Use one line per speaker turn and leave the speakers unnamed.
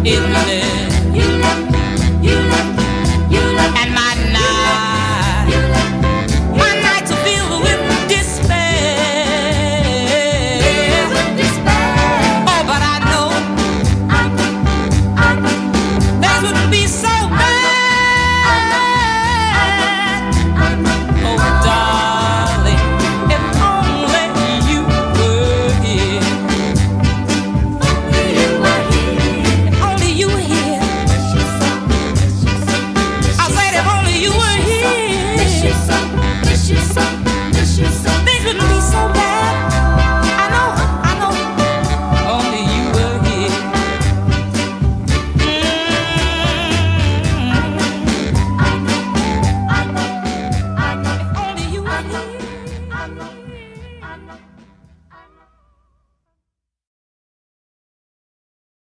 isn't it? And my nights are filled with despair. Oh, but I know that wouldn't be so bad. Oh, darling, if only you were here. If only you were here. I said if only you were here.